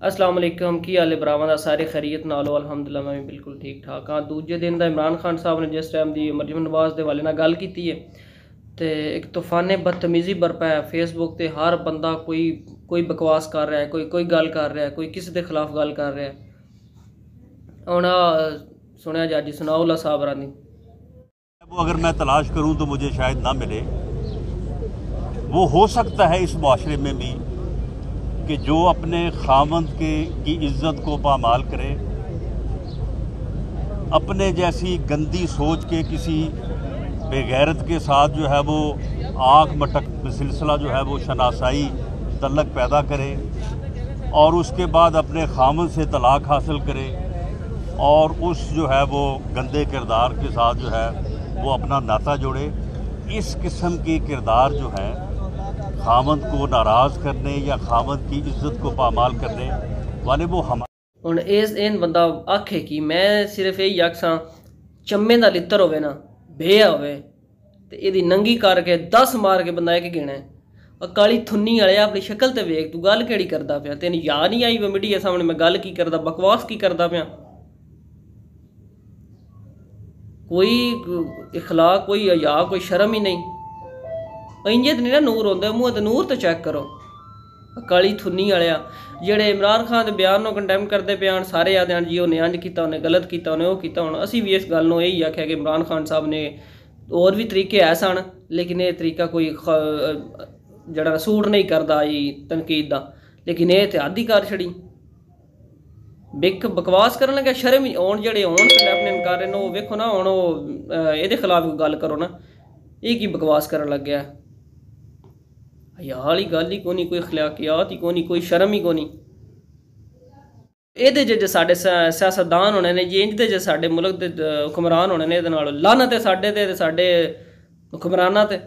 अस्सलाम वालेकुम की हाल है भरावां दा सारे खैरियत नालो अलहमदुलिल्लाह मैं भी बिल्कुल ठीक ठाक हाँ। दूजे दिन दा इमरान खान साहब ने जिस टाइम दी मरयम नवाज के हवाले नाल गल की है तो एक तूफाने बदतमीजी बरपा है फेसबुक ते हर बंदा कोई बकवास कर रहा है, कोई गल कर रहा है, कोई किसी के खिलाफ गल कर रहा है। हुण सुनिया जाजी सुनाउल्ला साहब रानी वो अगर मैं तलाश करूं तो मुझे शायद ना मिले। वो हो सकता है इस माशरे में भी कि जो अपने खामंद की इज्जत को पामाल करे, अपने जैसी गंदी सोच के किसी बेगैरत के साथ जो है वो आँख मटक सिलसिला जो है वो शनासाई तल्लक पैदा करे और उसके बाद अपने खामंद से तलाक हासिल करे और उस जो है वो गंदे किरदार के साथ जो है वो अपना नाता जोड़े। इस किस्म के किरदार जो है खामंद को नाराज़ करने या खामंद की इज्जत को पामाल करने वाले वो हम हुण इस इन बंदा आखे कि मैं सिर्फ यही आखसां चम्मे दा लित्तर होवे ना बेहा होवे ते इहदी नंगी करके 10 मार के बंदा एक गिणे और काली थुन्नी वाले अपनी शक्ल ते वेख तू गल केड़ी करदा पिया, तेन याद नहीं आई वे मीडिया सामने मैं गल की करदा बकवास की करदा पिया। कोई इखलाक कोई हया कोई शर्म ही नहीं। इंजे तो नहीं ना नूर होंगे मूँह तो नूर तो चेक करो। काली थुन्नी वालिया जेड़े इमरान खान के बयान को कंडेम करते पे आन सारे आते हैं जी उन्हें अंज किया उन्हें गलत किया उन्हें वो किया। हुण असीं भी इस गल नूं यही आख्या कि इमरान खान साहब ने और भी तरीके है सन लेकिन ये तरीका कोई जड़ा सूट नहीं करता जी तनकीद का, लेकिन ये तो हद ही कर छड़ी बिक बकवास करन लगे शर्म ही आउण जेड़े आउण कंडेम कर रहे हैं वो वेखो ना हुण ये खिलाफ गल करो ना ये की बकवास करन लग गया। हया वाली गल ही कोनी, कोई अखलाकियात ही कोनी, कोई शर्म ही कोनी। ये जे साडे सियासतदान होने ने जे इंज जे साडे मुल्क के हुक्मरान होने ने इहदे नाल लानत है साडे ते साडे हुक्मरानां ते।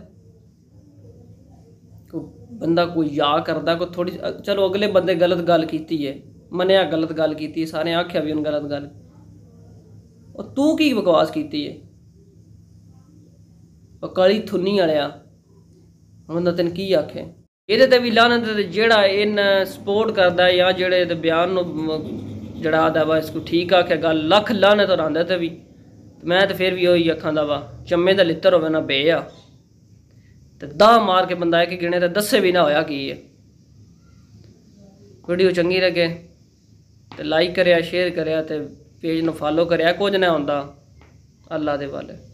बंदा कोई या करदा कोई थोड़ी चलो अगले बंदे गलत गल कीती है मनिया गलत गल की सारे आख्या भी उन गलत गल और तू की बकवास की है काली थुन्नी वालिया बंदा तेन की आखे। ये भी लानत जेड़ा इन सपोर्ट करता या जेड़े बयान जड़ा आदा वा इसको ठीक आखे गल लख लानत और आंदा ते भी मैं तो फिर भी वही आखां दा वा चम्मे दा लित्तर होवे ना बेआ ते दाह मार के बंदा एक गिने ते दस्से भी ना होया की है। वीडियो चंगी लगे तो लाइक करें शेयर करें तो पेज नूं फॉलो करें, कुछ ना होंदा अल्लाह दे वाले।